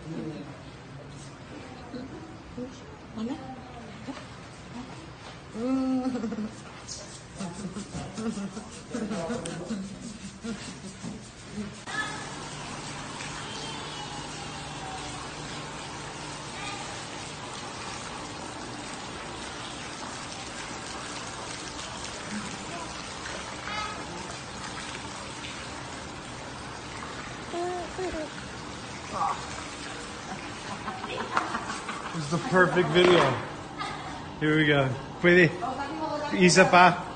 Mana? This is the perfect video. Here we go. Pwede. Isa pa.